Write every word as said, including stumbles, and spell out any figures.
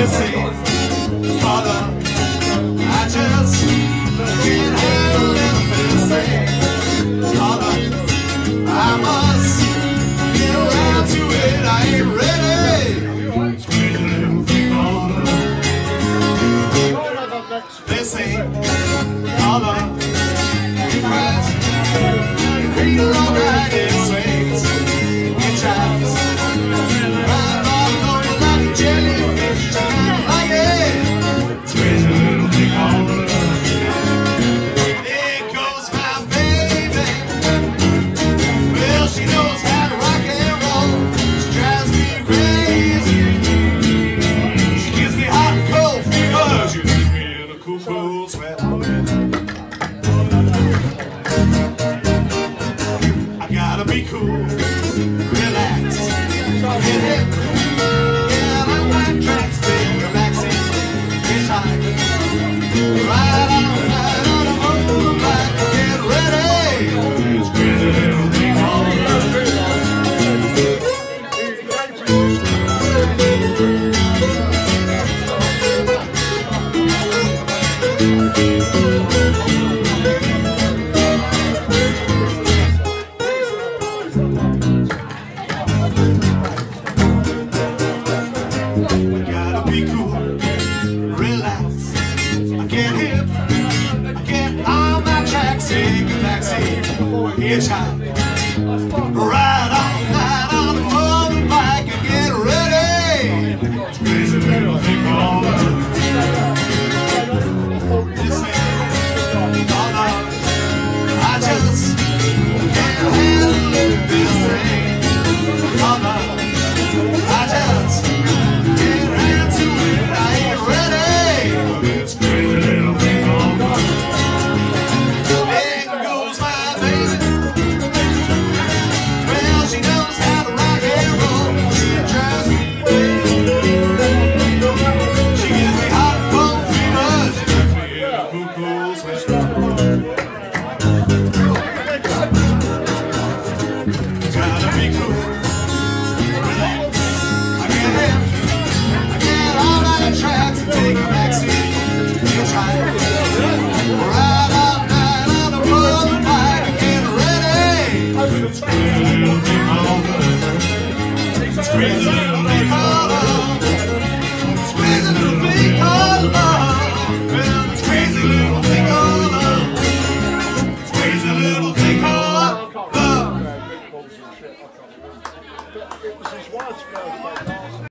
this same color. I just can't handle this same color. I must get around to it. I ain't ready. Squeeze a little thing on this same color. It cries, it creeps along right, it swings, it chimes. Right all over like a jellyfish, I kinda like it. Squeeze a little thing on the there goes my baby. Well, she knows how to rock and roll. She drives me crazy. She gives me hot and cold fever. She leaves me in a cool, cool sweat. I gotta be cool, relax, get hip. Yeah, I like tracks, take a backseat, hitchhike. Ride on, ride on a motorbike, get ready. It's crazy little thing all gotta be cool, relax, I get hip, I get on my tracks, take a backseat, hitchhike, ride all night on the motorbike and get ready. It's crazy little thing all this ain't color. I just can't handle this thing color. I just get around to it, I ain't ready. It's crazy little thing on there goes my baby. Well, she knows how to rock and roll. She drives me crazy. She gives me hot and cold fever. She puts me in a cool, cool sweat. Gotta be cool, relax, I get hip, I get all out of tracks and take a backseat, hitchhike, ride all night on the motorbike and get ready. It's crazy little thing all the it's crazy little thing all the it's crazy little thing all the well, it's crazy little thing all the it's crazy little thing all the It was his wife's birthday.